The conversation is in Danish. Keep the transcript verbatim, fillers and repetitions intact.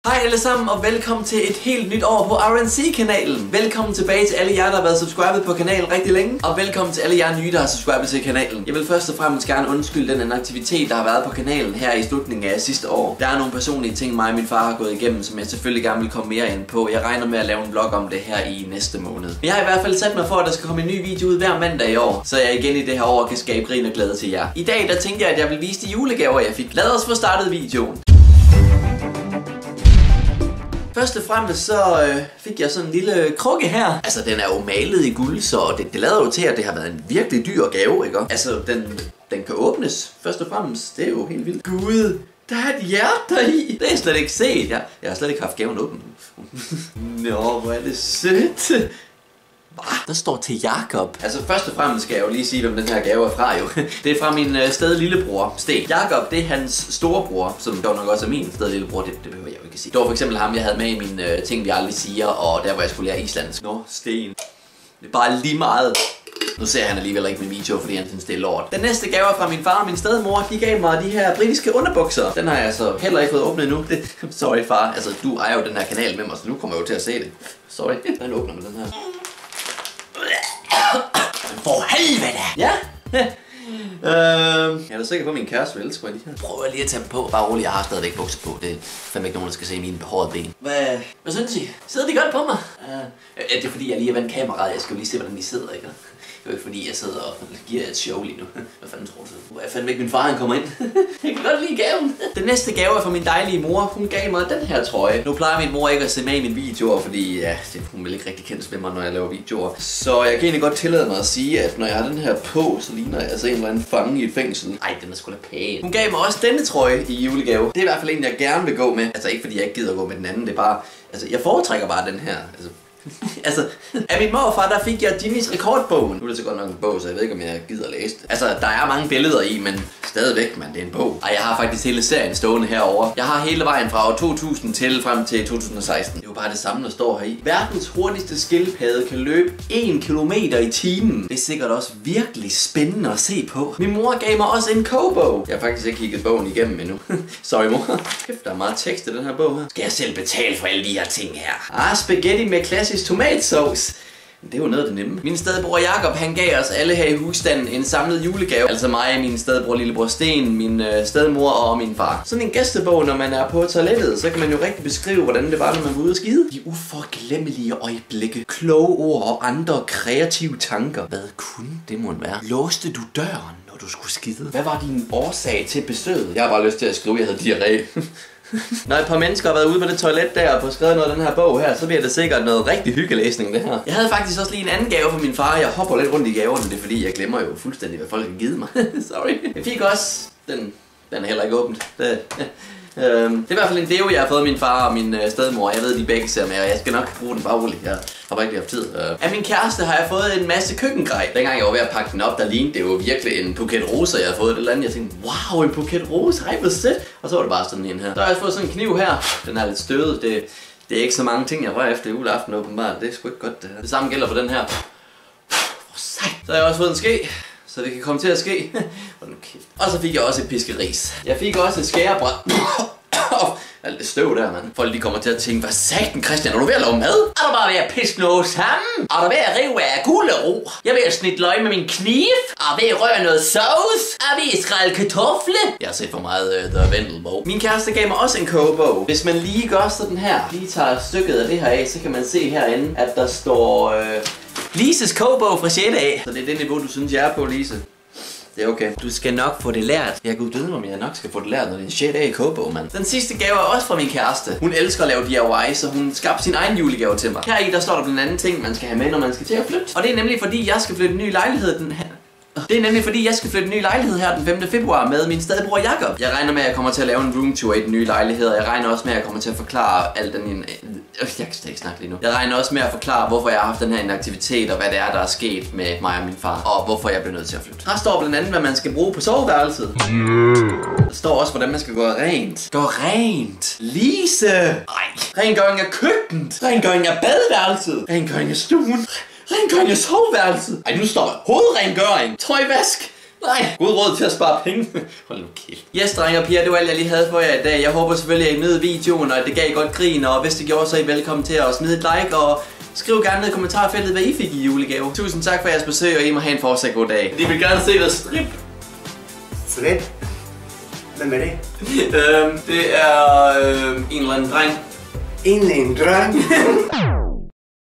Hej alle sammen og velkommen til et helt nyt år på R N C-kanalen. Velkommen tilbage til alle jer, der har været subscribet på kanalen rigtig længe. Og velkommen til alle jer nye, der har subscribet til kanalen. Jeg vil først og fremmest gerne undskylde den aktivitet, der har været på kanalen her i slutningen af sidste år. Der er nogle personlige ting, mig og min far har gået igennem, som jeg selvfølgelig gerne vil komme mere ind på. Jeg regner med at lave en vlog om det her i næste måned. Men jeg har i hvert fald sat mig for, at der skal komme en ny video ud hver mandag i år, så jeg igen i det her år kan skabe grin og glæde til jer. I dag der tænker jeg, at jeg vil vise de julegaver, jeg fik. Lad os få startet videoen. Først og fremmest så øh, fik jeg sådan en lille krukke her. Altså den er jo malet i guld, så det, det lader jo til, at det har været en virkelig dyr gave, ikke? Altså den, den kan åbnes først og fremmest. Det er jo helt vildt. Gud, der er et hjerte i. Det har jeg slet ikke set. Jeg, jeg har slet ikke haft gaven åben. Nå, hvor er det sødt. Der står til Jakob. Altså først og fremmest skal jeg jo lige sige, hvem den her gave er fra jo. Det er fra min øh, sted lillebror, Sten. Jakob, det er hans storebror, som dog nok også er min sted lillebror. Det, det behøver jeg jo ikke sige. Det var for eksempel ham, jeg havde med i mine øh, ting, vi aldrig siger, og der hvor jeg skulle lære islandsk. Nå, Sten. Det er bare lige meget. Nu ser han alligevel ikke min video, fordi han synes det er lort. Den næste gave er fra min far og min stedmor. De gav mig de her britiske underbukser. Den har jeg så heller ikke fået åbnet endnu. Det, sorry far. Altså du ejer jo den her kanal med mig, så nu kommer jeg jo til at se det. Sorry. Den åbner med den her. For helvede! Ja! øhm, jeg er da sikker på, at min kæreste vil elske mig de her. Prøv lige at tage dem på. Bare roligt, jeg har stadigvæk bukser på. Det er fandme ikke nogen, der skal se mine behårede ben. Hvad, hvad synes I? Sidder de godt på mig? Uh, det er fordi, jeg lige har vandt kameraet. Jeg skal jo lige se, hvordan de sidder, ikke? Det er jo ikke fordi, jeg sidder og giver et show lige nu. Hvad fanden tror du? Jeg fandt ikke, min far han kommer ind. Jeg kan godt lide gaven. Den næste gave er fra min dejlige mor. Hun gav mig den her trøje. Nu plejer min mor ikke at se med i mine videoer, fordi ja, det, hun vil ikke rigtig kendes med mig, når jeg laver videoer. Så jeg kan egentlig godt tillade mig at sige, at når jeg har den her på, så ligner jeg altså en eller anden fange i et fængsel. Ej, den er sgu da pæn. Hun gav mig også denne trøje i julegave. Det er i hvert fald en, jeg gerne vil gå med. Altså ikke fordi jeg ikke gider at gå med den anden. Det er bare, altså jeg foretrækker bare den her. Altså altså, af min morfar, der fik jeg Jimmys rekordbogen. Nu er det så godt nok en bog, så jeg ved ikke, om jeg gider læse det. Altså, der er mange billeder i, men stadigvæk, man, det er en bog. Ej, jeg har faktisk hele serien stående herovre. Jeg har hele vejen fra år to tusind til frem til to tusind og seksten. Det er jo bare det samme, der står her i. Verdens hurtigste skildpadde kan løbe en kilometer i timen. Det er sikkert også virkelig spændende at se på. Min mor gav mig også en kogebog. Jeg har faktisk ikke kigget bogen igennem endnu. Sorry, mor. Kæft, der er meget tekst i den her bog her. Skal jeg selv betale for alle de her ting her? Ah, spaghetti med klassisk tomatsauce. Det er jo noget af det nemme. Min stedbror Jakob, han gav os alle her i husstanden en samlet julegave. Altså mig, min stedbror lillebror Sten, min øh, stedmor og min far. Sådan en gæstebog, når man er på toilettet, så kan man jo rigtig beskrive, hvordan det var, når man var ude at skide. De uforglemmelige øjeblikke, kloge ord og andre kreative tanker. Hvad kunne det måtte være? Låste du døren, når du skulle skide? Hvad var din årsag til besøget? Jeg har bare lyst til at skrive, at jeg havde diarré. Når et par mennesker har været ude på det toilet der og fået skrevet noget af den her bog her, så bliver det sikkert noget rigtig hyggelæsning det her. Jeg havde faktisk også lige en anden gave fra min far. Jeg hopper lidt rundt i gaverne, det er fordi jeg glemmer jo fuldstændig, hvad folk har givet mig. Sorry. Jeg fik også den, den er heller ikke åbent. Det, Øhm, det er i hvert fald en deo, jeg har fået af min far og min øh, stedmor. Jeg ved, de begge ser med, og jeg skal nok bruge den bare roligt. Jeg har bare ikke haft tid. Øh. Af min kæreste har jeg fået en masse køkkengrej. Dengang jeg var ved at pakke den op, der lignede det jo virkelig en buket roser, jeg har fået. Det eller andet. Jeg tænkte, wow, en buket roser, hej, hvor sødt. Og så var det bare sådan en her. Så har jeg fået sådan en kniv her. Den er lidt støvet. Det, det er ikke så mange ting, jeg rører efter juleaften åbenbart. Det er sgu ikke godt det her. Det samme gælder for den her. Hvor sejt. Så har jeg også fået en ske, så det kan komme til at ske. Og så fik jeg også et piskeris. Jeg fik også et skærebræt. Alt det støv der, mand. Folk de kommer til at tænke, hvad satan, Christian, er du ved at lave mad? Er du bare ved at piske noget sammen? Er du ved at rive af gulerod? Jeg er ved at snitte løg med min kniv? Er du ved at røre noget sovs? Er du ved at skrælle kartofle? Jeg har set for meget uh, The Vendelbo. Min kæreste gav mig også en kogebog. Hvis man lige gør sådan her, lige tager stykket af det her af, så kan man se herinde, at der står uh, Lises kogebog fra sjette A. Så det er det niveau, du synes, jeg er på, Lise. Det er okay. Du skal nok få det lært. Jeg kunne døde, om jeg nok skal få det lært, når det er en shit af kogebog, mand. Den sidste gave er også fra min kæreste. Hun elsker at lave D I Y, så hun skabte sin egen julegave til mig. Her i der står der blandt andet ting, man skal have med, når man skal til at flytte. Og det er nemlig fordi, jeg skal flytte en ny lejlighed den her. Det er nemlig fordi, jeg skal flytte en ny lejlighed her den femte februar med min stedbror Jakob. Jeg regner med, at jeg kommer til at lave en roomtour i den nye lejlighed, og jeg regner også med, at jeg kommer til at forklare alt den... Jeg kan slet ikke snakke lige nu. Jeg regner også med at forklare, hvorfor jeg har haft den her inaktivitet, og hvad det er, der er sket med mig og min far, og hvorfor jeg bliver nødt til at flytte. Her står blandt andet, hvad man skal bruge på soveværelset. Der står også, hvordan man skal gå rent. Gå rent. Lise! Ej. Rengøring af køkkenet. Rengøring af badeværelset. Rengøring af stuen. Rengøring af soveværelset. Ej, nu står der hovedrengøring. Tøjvask. Nej. God råd til at spare penge. Hold nu kæft. Yes, drenge og piger, det var alt jeg lige havde for jer i dag. Jeg håber selvfølgelig, at I nød videoen, og at det gav godt grin. Og hvis det gjorde, så er I velkommen til at smide et like. Og skriv gerne ned i kommentarfeltet, hvad I fik i julegave. Tusind tak for jeres besøg, og I må have en fortsat god dag. De vil gerne se dig strip. Strip? Hvem er det? øhm, det er øhm, en eller anden dreng. En eller anden dreng?